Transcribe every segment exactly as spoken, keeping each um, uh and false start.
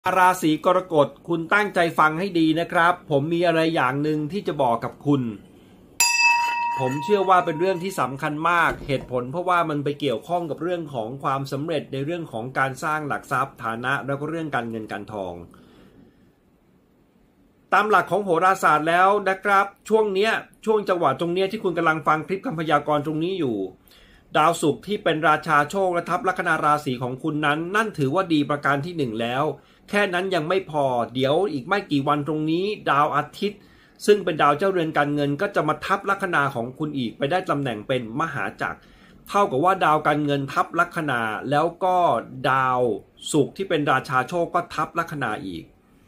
ราศีกรกฎคุณตั้งใจฟังให้ดีนะครับผมมีอะไรอย่างหนึ่งที่จะบอกกับคุณผมเชื่อว่าเป็นเรื่องที่สำคัญมากเหตุผลเพราะว่ามันไปเกี่ยวข้องกับเรื่องของความสำเร็จในเรื่องของการสร้างหลักทรัพย์ฐานะแล้วก็เรื่องการเงินการทองตามหลักของโหราศาสตร์แล้วนะครับช่วงเนี้ยช่วงจังหวะตรงเนี้ยที่คุณกำลังฟังคลิปคำพยากรณ์ตรงนี้อยู่ดาวศุกร์ที่เป็นราชาโชคและทับลัคนาราศีของคุณนั้นนั่นถือว่าดีประการที่หนึ่งแล้วแค่นั้นยังไม่พอเดี๋ยวอีกไม่กี่วันตรงนี้ดาวอาทิตย์ซึ่งเป็นดาวเจ้าเรือนการเงินก็จะมาทับลัคนาของคุณอีกไปได้ตำแหน่งเป็นมหาจักรเท่ากับว่าดาวการเงินทับลัคนาแล้วก็ดาวศุกร์ที่เป็นราชาโชคก็ทับลัคนาอีก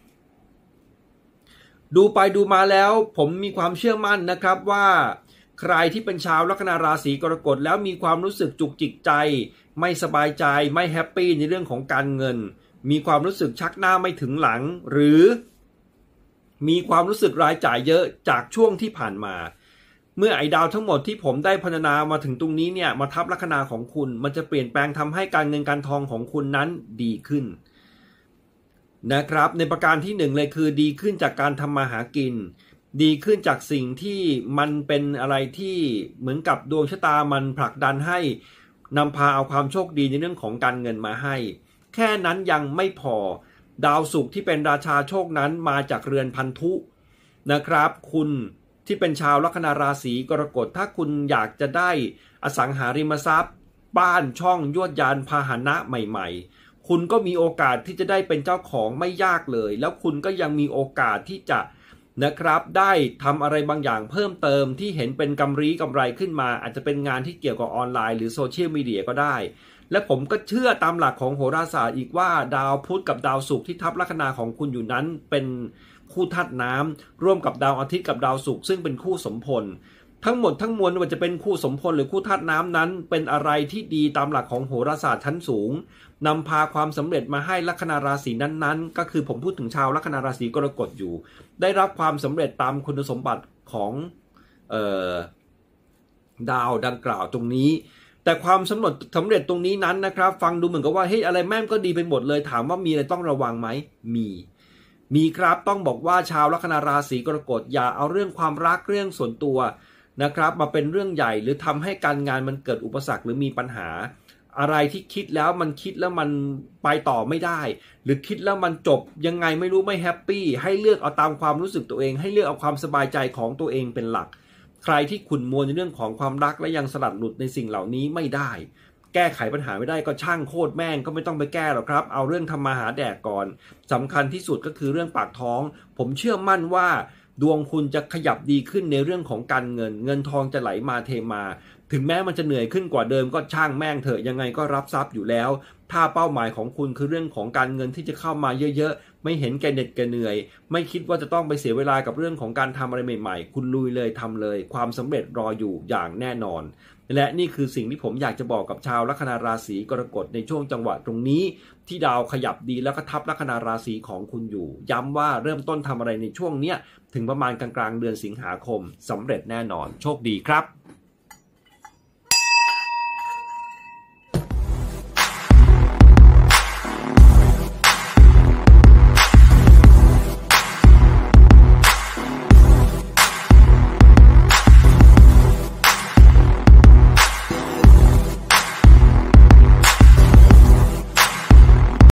ดูไปดูมาแล้วผมมีความเชื่อมั่นนะครับว่าใครที่เป็นชาวลัคนาราศีกรกฎแล้วมีความรู้สึกจุกจิกใจไม่สบายใจไม่แฮปปี้ในเรื่องของการเงินมีความรู้สึกชักหน้าไม่ถึงหลังหรือมีความรู้สึกรายจ่ายเยอะจากช่วงที่ผ่านมาเมื่อไอ้ดาวทั้งหมดที่ผมได้พรรณนามาถึงตรงนี้เนี่ยมาทับลัคนาของคุณมันจะเปลี่ยนแปลงทำให้การเงินการทองของคุณนั้นดีขึ้นนะครับในประการที่หนึ่งเลยคือดีขึ้นจากการทำมาหากินดีขึ้นจากสิ่งที่มันเป็นอะไรที่เหมือนกับดวงชะตามันผลักดันให้นำพาเอาความโชคดีในเรื่องของการเงินมาให้แค่นั้นยังไม่พอดาวศุกร์ที่เป็นราชาโชคนั้นมาจากเรือนพันธุนะครับคุณที่เป็นชาวลัคนาราศีกรกฎถ้าคุณอยากจะได้อสังหาริมทรัพย์บ้านช่องยวดยานพาหนะใหม่ๆคุณก็มีโอกาสที่จะได้เป็นเจ้าของไม่ยากเลยแล้วคุณก็ยังมีโอกาสที่จะนะครับได้ทำอะไรบางอย่างเพิ่มเติมที่เห็นเป็นกำไรกำไรขึ้นมาอาจจะเป็นงานที่เกี่ยวกับออนไลน์หรือโซเชียลมีเดียก็ได้และผมก็เชื่อตามหลักของโหราศาสตร์อีกว่าดาวพุธกับดาวศุกร์ที่ทับลัคนาของคุณอยู่นั้นเป็นคู่ธาตุน้ำร่วมกับดาวอาทิตย์กับดาวศุกร์ซึ่งเป็นคู่สมพลทั้งหมดทั้งมวลว่าจะเป็นคู่สมพลหรือคู่ธาตุน้ำนั้นเป็นอะไรที่ดีตามหลักของโหราศาสตร์ชั้นสูงนำพาความสำเร็จมาให้ลัคนาราศีนั้นๆก็คือผมพูดถึงชาวลัคนาราศีกรกฎอยู่ได้รับความสำเร็จตามคุณสมบัติของเอ่อดาวดังกล่าวตรงนี้แต่ความสำเร็จสำเร็จตรงนี้นั้นนะครับฟังดูเหมือนกับว่าเฮ้ยอะไรแม่งก็ดีไปหมดเลยถามว่ามีอะไรต้องระวังไหมมีมีครับต้องบอกว่าชาวลัคนาราศีกรกฎอย่าเอาเรื่องความรักเรื่องส่วนตัวนะครับมาเป็นเรื่องใหญ่หรือทำให้การงานมันเกิดอุปสรรคหรือมีปัญหาอะไรที่คิดแล้วมันคิดแล้วมันไปต่อไม่ได้หรือคิดแล้วมันจบยังไงไม่รู้ไม่แฮปปี้ให้เลือกเอาตามความรู้สึกตัวเองให้เลือกเอาความสบายใจของตัวเองเป็นหลักใครที่ขุ่นมัวในเรื่องของความรักและยังสลัดหลุดในสิ่งเหล่านี้ไม่ได้แก้ไขปัญหาไม่ได้ก็ช่างโคตรแม่งก็ไม่ต้องไปแก้หรอกครับเอาเรื่องทำมาหาแดกก่อนสำคัญที่สุดก็คือเรื่องปากท้องผมเชื่อมั่นว่าดวงคุณจะขยับดีขึ้นในเรื่องของการเงินเงินทองจะไหลมาเทมาถึงแม้มันจะเหนื่อยขึ้นกว่าเดิมก็ช่างแม่งเถอะยังไงก็รับทรัพย์อยู่แล้วถ้าเป้าหมายของคุณคือเรื่องของการเงินที่จะเข้ามาเยอะๆไม่เห็นแก่เหน็ดแก่เหนื่อยไม่คิดว่าจะต้องไปเสียเวลากับเรื่องของการทำอะไรใหม่ๆคุณลุยเลยทำเลยความสำเร็จรออยู่อย่างแน่นอนและนี่คือสิ่งที่ผมอยากจะบอกกับชาวลัคนาราศีกรกฎในช่วงจังหวะตรงนี้ที่ดาวขยับดีแล้วก็ทับลัคนาราศีของคุณอยู่ย้ำว่าเริ่มต้นทำอะไรในช่วงเนี้ยถึงประมาณกลางๆเดือนสิงหาคมสำเร็จแน่นอนโชคดีครับ